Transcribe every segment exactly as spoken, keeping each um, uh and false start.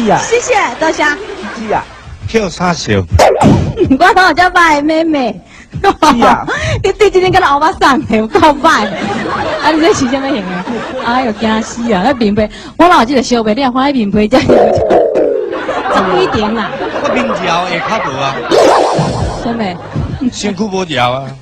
是啊， 谢谢，多谢。 是啊， 叫啥笑？ 我当叫歹妹妹。 是啊， 你对今天跟老巴桑的有够歹。啊，你这是什么型的？哎呦，惊死啊！那面皮，我老记得烧白，你看那面皮才十几点啦。 我面条会较无啊。 什么？ 身躯无条啊。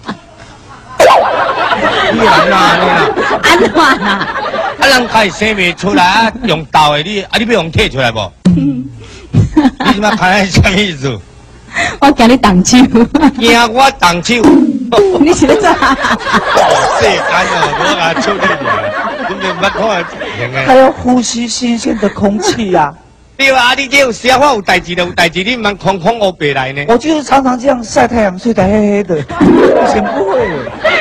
你安哪你啦？ 安怎啦？ 啊，人家生袂出来啊，用刀的你，啊，你要用摕出来无？你即摆看是啥意思？ 我惊你动手。 惊我动手。 你是咧做？ 世间哦，我甲处理了，根本捌看型的。 还要呼吸新鲜的空气呀。 对啊，你这有时我有代志就有代志，你唔通空空乌白来呢？ 我就是常常这样晒太阳，睡得黑黑的。以前不会。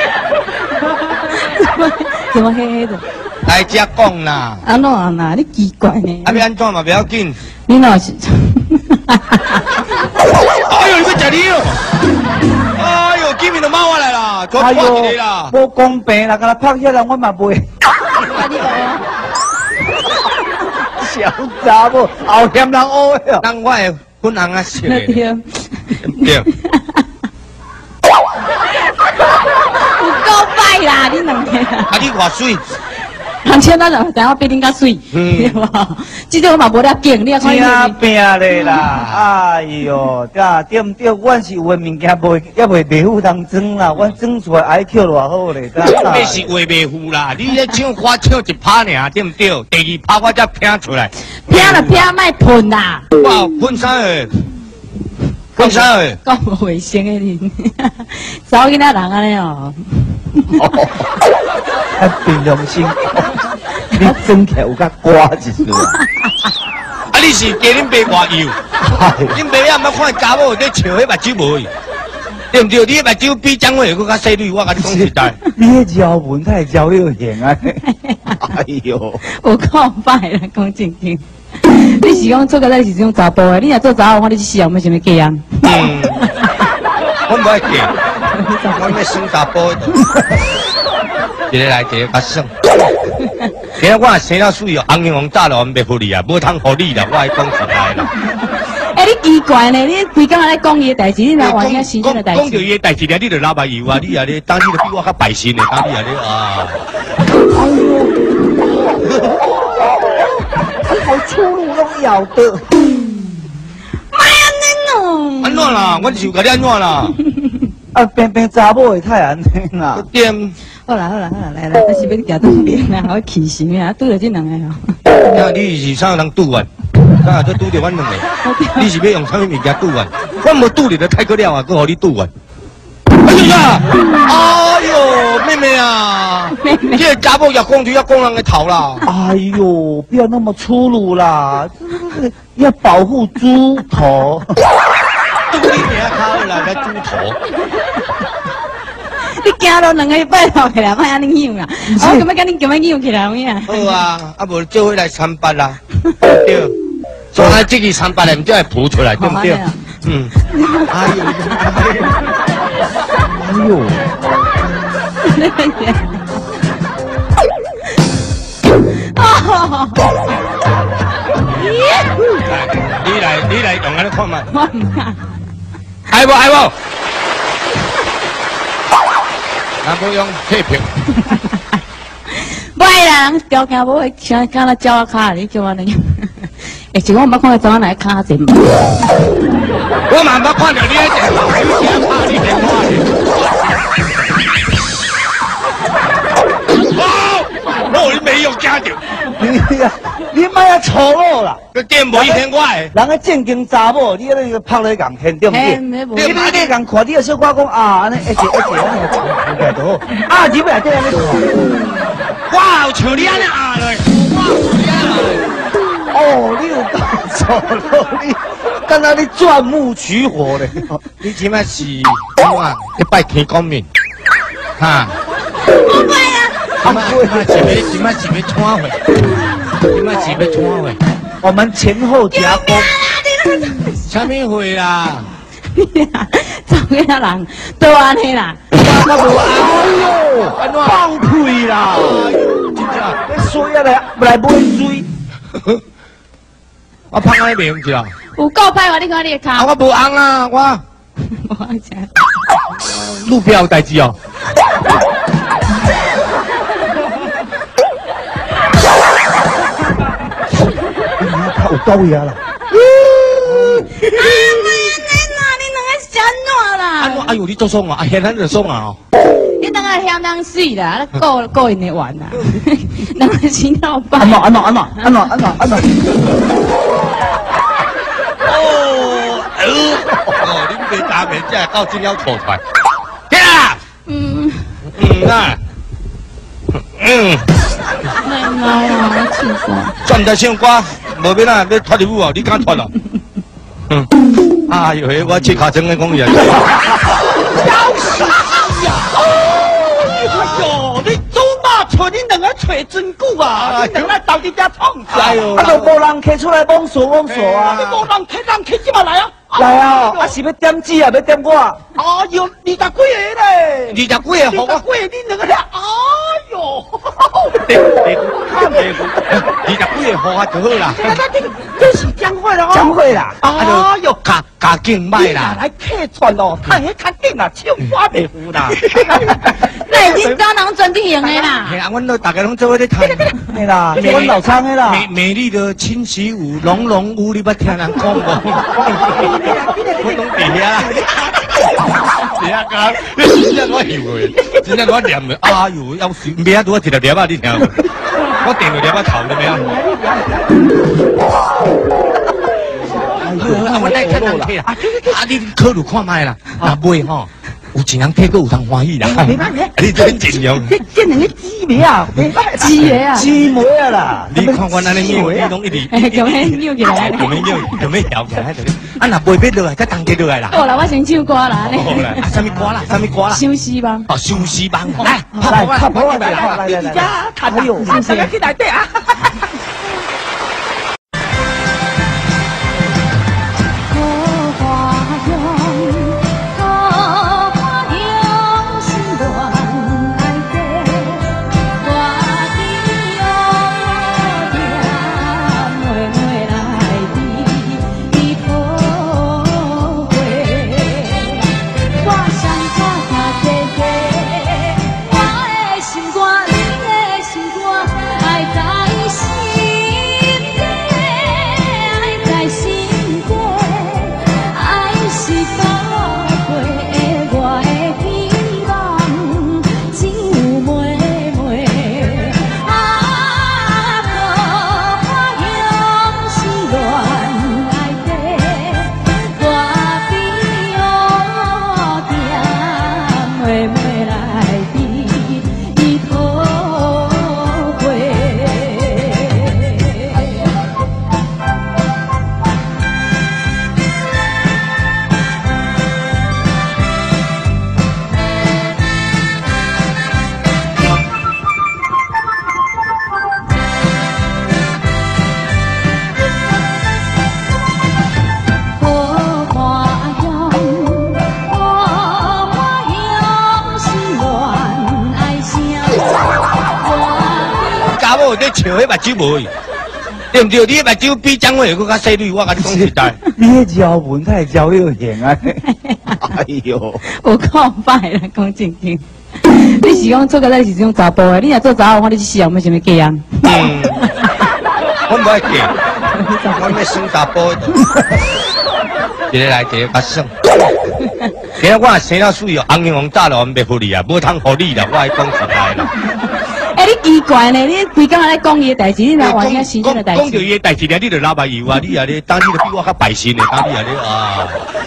怎么黑黑的？ 来遮讲啦。 安怎啦？你奇怪呢？ 啊，要安怎嘛？不要紧。 你哪是？ 哎呦，你要食你哦！哎呦，见面就猫来啦，做破一个啦。 无公平啦，甲他拍遐人我嘛袂。小查某，后嫌人乌的。 人我会粉红啊色的。 对。 对。 有够歹啦，你两个。 啊，你偌水。 人像咱就知我比恁较水，对无？即种我嘛无了劲，你也看伊。 真拼咧啦！哎呦，呀，对唔对？阮是有诶物件袂，也袂袂赴当装啦。阮装出来 I Q 偌好咧， 你是话袂赴啦，你咧唱歌唱一拍尔，对唔对？第二拍我才拼出来。 拼了拼，莫喷啦！ 哇，喷啥个？喷啥个？ 讲无卫生诶你，查某囡仔人安尼哦。 啊，凭良心，你装起来有甲瓜一丝啊！ 啊，你是给恁爸外幼，恁爸也毋捌看查某在笑迄目睭无？对唔对？你迄目睭比张伟佫较细蕊，我甲你讲实在。 你迄招文太招了型啊！哎呦， 有够歹啦，讲正经。你是讲做个咱是种查甫诶，你若做查某，我你去死啊！我想要嫁啊？ 嗯，我唔爱嫁，我要生查甫。一个来，一个较省。今日我生了水哦，红红早就我袂互你啊，无通互你啦，我爱讲实在啦。 哎，你奇怪呢？你规工在讲伊诶代志，你若换个新鲜诶代志。 讲到伊诶代志咧，你就老白油啊！你啊咧，当你就比我较白心咧，当你啊咧啊！ 哎呦，好粗鲁拢咬的。 妈呀，恁哦！ 安怎啦？阮就甲你安怎啦？ 啊，偏偏查某会太安尼啦。 点？ 好啦好啦好啦，来来，我是要你行到边啦，我气死啊！拄着这两个哦。 呀，你是啥人拄完？啊，就拄着阮两个。你是要用啥物物件拄完？我无拄你的太过了啊，佮互你拄完。哎呀！哎呦，妹妹啊！ 妹妹， 这查某要讲就要讲人的头啦。 哎呦，不要那么粗鲁啦，要保护猪头。 你名考来个猪头。 你行路两个拜托起来，莫安尼样啦！我感觉跟你咁样样起来有影？ 好啊，啊无做伙来参八啦，对。做下这个参八来，唔就会浮出来，对不对？嗯。哎呦！ 哎呦！ 哦！ 你来，你来用安尼看嘛。 我唔敢。 爱无爱无？咱不用退票。 不会啦，条件无会，像刚才教我卡，你叫我那样。哎，结果我捌看到怎样来卡针。 我嘛捌看到你迄个卡你电话。哦，哦，你没有加掉。 你呀，你莫遐粗鲁啦！ 个电无一天我的。 人个正经查某，你那个拍咧共天，对不对？你你你共看，你个小可讲啊，安尼一节一节安尼看起来就好。啊，入来这安尼看。 我有像你安尼啊嘞，我有像你安尼。 哦，你有搞错了，你刚才你钻木取火咧。 你即摆是我一拜天公面，哈。 不会啊。 今麦是要今麦是要穿回，今麦是要穿回。 我们前后夹攻。 啥物会啦？ 找个人都安尼啦。 我无哎呦，放屁啦！真正，你水啊来来买水。 我胖安尼袂用是啊？ 有够歹哇！你看你的啊， 骹， 我无红啊，我我吃。 路标有代志哦。 有到呀啦！ 安怎？哎呦，你做爽啊！啊，现在就爽啊！ 你等下嫌人水啦，够够因的玩啦，人个心闹安摆。 怎安怎安怎安怎安怎安怎？ 哦，哦，恁别打面才到真了吐出来。对啊， 嗯， 嗯啊，嗯， 奶奶啊，气死！ 转台唱歌，无要哪要脱你舞哦？你敢脱咯？嗯，哎呦，我切卡真个讲嘢。 哎呦，你走马找你两个找真久啊！你两个到底在创啥？哎呦，啊，就无人客出来帮手帮手啊！你无人客，人客即嘛来啊！来啊！啊是要点纸啊？要点我？哎呦，二十几个咧！ 二十几个，好啊！ 二十几个，你两个咧？哎呦！ 看袂住，二十几个好啊就好啦。 这是将会啦！将会啦！哎呦， 加加劲歹啦！ 来客串咯，看迄较紧啦，唱歌袂赴啦。 那已经找人专地用的啦。 系啊，阮都大家拢做伙咧弹。 系啦，阮老唱的啦。 美美丽的清溪舞，浓浓舞，你捌听人讲无？我拢伫遐啦。是啊，讲，真正我翕过，真正我念的，哎呦，要死，明仔拄我摕着粒啊，你听无？我订着粒啊头了没有？啊，我来看人客啦，啊，你考虑看卖啦，啊，买吼。有钱人客个有通欢喜啦，你真尽量。 这这两个姊妹啊， 姊妹啊， 姊妹啊啦。 你看我安尼扭，你拢一直， 哎，咁样扭起来， 咁样扭，咁样摇起来，啊，那袂必落来，才当家落来啦。 好啦，我先唱歌啦， 好啦，啊，什么歌啦？什么歌啦？ 休息吧。 哦，休息吧。 来，来，拍婆来，来来来来，看哎呦，大家去内底啊。 笑迄目睭无，对唔对？你迄目睭比张伟佫较细蕊，我甲你讲实在。 你迄招文太招了型啊！哎呦， 有够歹啦，讲正经。你是讲做个咱是种查甫的，你若做查某，我你去死啊！我想要嫁啊？ 嗯，我唔爱嫁，我要生查甫。一个来一个较省。今日我生了水哦，红红早了，我袂互你啊，无通互你啦，我爱讲实在啦。 哎，你奇怪呢？你规工来讲伊的代志，你来玩遐新鲜的代志。 讲到伊的代志呢，你就老白油啊！你啊咧，当你就比我较白心的，当你啊咧啊！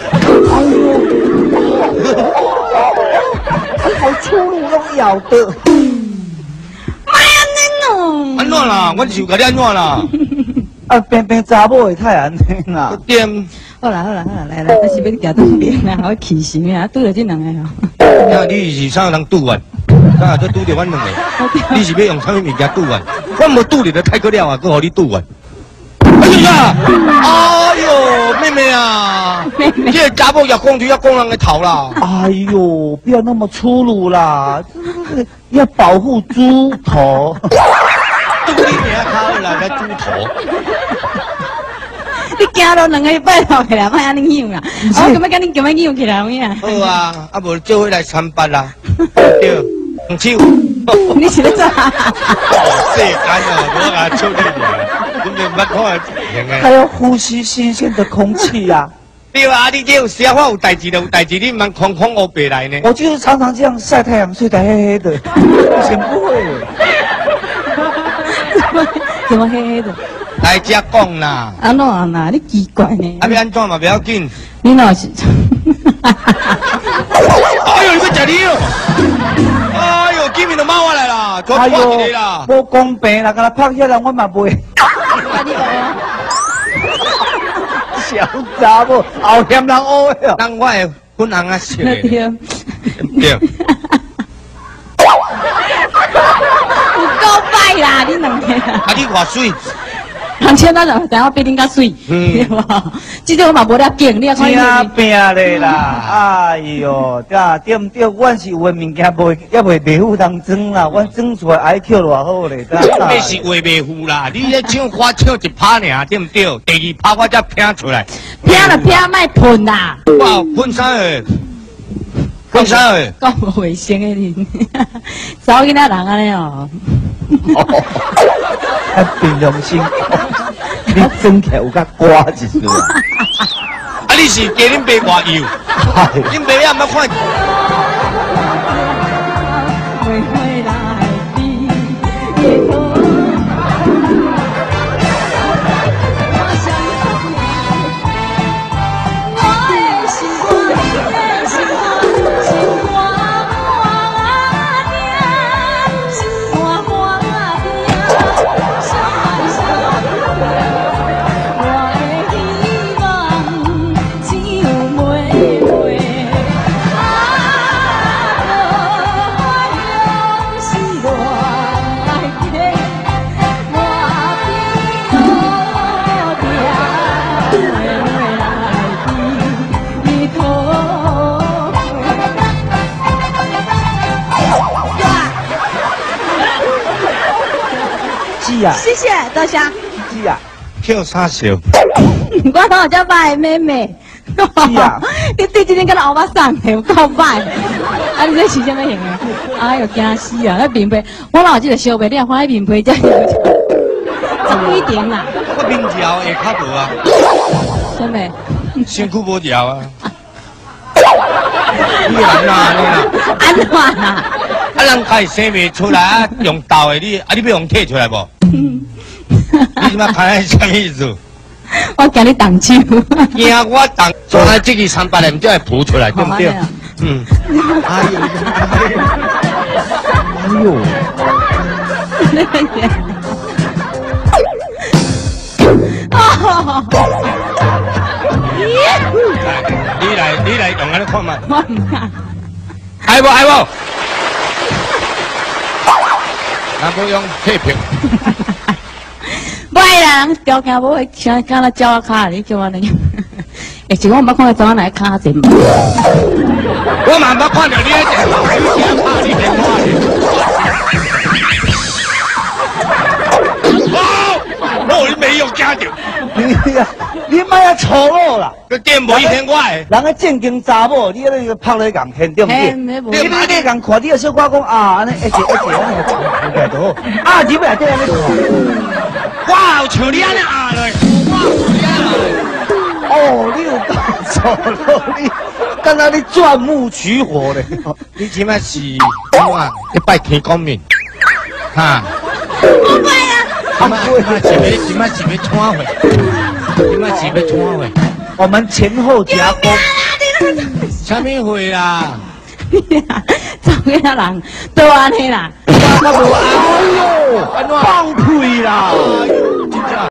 你好粗鲁拢要得。 哎呀，你喏！ 安怎啦？我就甲你安怎啦？ 啊，偏偏查某会太安尼啦。 点？ 好啦好啦好啦，来来，我是要调到边啦，我气死啊！拄着这两个吼。 那你是啥人拄完？啊，都拄着阮两个。你是要用啥物物件拄完？我无拄着的太过了啊，佮互你拄完。哎呀！哎呦，妹妹啊！ 妹妹， 这查某要讲就要讲人的头啦。 哎呦，不要那么粗鲁啦，要保护猪头。 都你名考啦，个猪头。 惊到两个拜托起来，莫安尼扭啦。我咁要跟你咁样扭起来有影？ 好啊，啊无做回来参八啦，对，红手。 你是咧做？ 世间啊，我甲处理啦，根本捌看型诶。 还要呼吸新鲜的空气呀。 对啊，你这有时啊，我有代志就有代志，你唔空空乌白来呢？ 我就是常常这样晒太阳，睡得黑黑的。以前不会。 怎么黑黑的？ 来遮讲啦。 安怎啊啦？你奇怪呢？ 啊，要安怎嘛不要紧。 你哪是？ 哎呦，你要食你哦！哎呦，见面就猫我来啦，再拍一个啦。 无公平啦，甲他拍遐人我嘛袂。小查某，后嫌人乌的。 人我会粉红啊色的。 对。 对。 有够歹啦，你两个。 啊，你偌水。 人千咱就知影比恁较水，对无？即种我嘛无了劲，你也看伊。 真拼咧啦！哎哟，对对唔对？阮是有诶物件袂，也袂袂付当装啦。阮装出来 I Q 偌好咧，对啊。你是话袂付啦，你咧唱歌唱一拍尔，对唔对？第二拍我才拼出来。 拼就拼，莫喷啦！ 哇，喷啥个？喷啥个？ 够无卫生诶你，查某囡仔人安尼哦。 啊，平常心，你装起来有较乖一丝啊！ 啊，你是给恁爸外幼，恁爸也毋捌看。 谢谢多谢。 是啊， 跳啥笑？ 我当叫歹妹妹。 是啊， 你对今天跟老爸送的有够歹。啊，你这是什么型的？哎呦，惊死啊！那面皮，我老记得小白，你也看那面皮这样，长一点啦。 我面条下较无啊。 什么？ 身躯无条啊。你安那你啊？ 安怎啊？ 啊，人家生袂出来啊，用豆的你，啊，你要用摕出来无？你即马看是啥意思？ 我惊你动手。 惊我动，从来这个三百年就会浮出来，对不对？嗯。哎呦！哎呦！哦。你来，你来用安尼看嘛。 我唔敢。 爱无爱无？咱不用退票。 不啦，人条件无，像干那照我卡，你叫我那样。而且我唔捌看到怎样来卡针。 我嘛唔捌看到你迄个卡，你电话哩。哦，哦，你没有加掉。 你呀，你莫遐粗鲁啦！ 个电无一天我诶。 人个正经查某，你那个拍咧共天对不对？你你你共看你个小可讲啊，安尼一直一直安尼应该都好。啊，入来底安尼。 哇，像你安尼啊嘞！哇，像你安尼。 哦，你有搞错了，你刚才你钻木取火咧。 你即摆是我啊，一拜天公面，哈。 不拜啊！ 今麦是要今麦是要创会，今麦是要创会。 我们前后夹攻。 什么会啦？ 找个人都安尼啦。 我无哎呦，放屁啦！